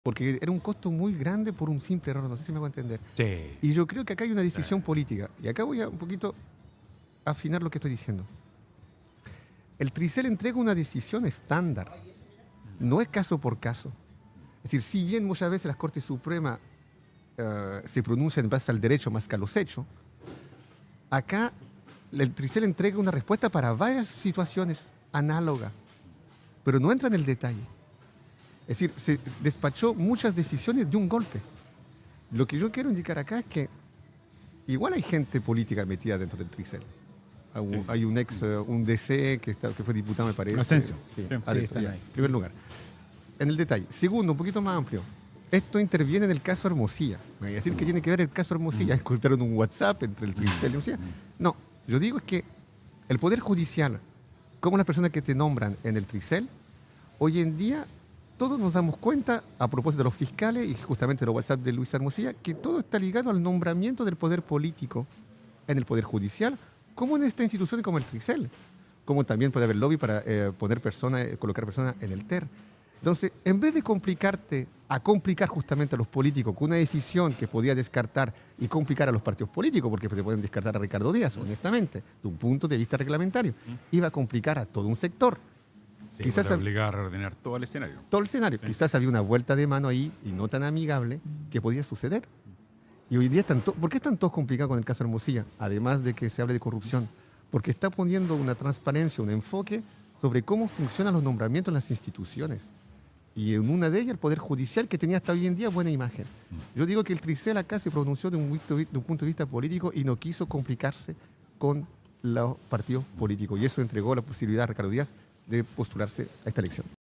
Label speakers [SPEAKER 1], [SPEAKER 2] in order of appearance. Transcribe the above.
[SPEAKER 1] Porque era un costo muy grande por un simple error, no sé si me hago entender.
[SPEAKER 2] Sí.
[SPEAKER 1] Y yo creo que acá hay una decisión política. Y acá voy a un poquito afinar lo que estoy diciendo. El Tricel entrega una decisión estándar. No es caso por caso. Es decir, si bien muchas veces la Corte Suprema se pronuncia en base al derecho más que a los hechos, acá el Tricel entrega una respuesta para varias situaciones análogas, pero no entra en el detalle. Es decir, se despachó muchas decisiones de un golpe. Lo que yo quiero indicar acá es que igual hay gente política metida dentro del Tricel. Hay un ex, un DC que fue diputado, me parece.
[SPEAKER 2] Asensio.
[SPEAKER 1] Sí,
[SPEAKER 2] Sí,
[SPEAKER 1] adentro,
[SPEAKER 2] están
[SPEAKER 1] ya,
[SPEAKER 2] ahí.
[SPEAKER 1] en primer lugar. En el detalle. Segundo, un poquito más amplio. Esto interviene en el caso Hermosilla. Me voy a decir que tiene que ver el caso Hermosilla. Escultaron un WhatsApp entre el Tricel y Hermosilla. No, yo digo es que el Poder Judicial, como las personas que te nombran en el Tricel, hoy en día todos nos damos cuenta, a propósito de los fiscales y justamente de los WhatsApp de Luis Hermosilla, que todo está ligado al nombramiento del poder político en el Poder Judicial, como en esta institución como el Tricel, como también puede haber lobby para poner personas, colocar personas en el TER. Entonces, en vez de complicarte a complicar justamente a los políticos con una decisión que podía descartar y complicar a los partidos políticos, porque te pueden descartar a Ricardo Díaz, honestamente, de un punto de vista reglamentario, iba a complicar a todo un sector.
[SPEAKER 2] Sí,
[SPEAKER 1] Quizás
[SPEAKER 2] para obligar a reordenar todo el escenario.
[SPEAKER 1] Todo el escenario.
[SPEAKER 2] Sí.
[SPEAKER 1] Quizás había una vuelta de mano ahí y no tan amigable que podía suceder. Y hoy día ¿por qué están todos complicados con el caso Hermosilla? Además de que se hable de corrupción. Porque está poniendo una transparencia, un enfoque sobre cómo funcionan los nombramientos en las instituciones. Y en una de ellas el Poder Judicial, que tenía hasta hoy en día buena imagen. Yo digo que el Tricel acá se pronunció de un punto de vista político y no quiso complicarse con los partidos políticos. Y eso entregó la posibilidad a Ricardo Díaz de postularse a esta elección.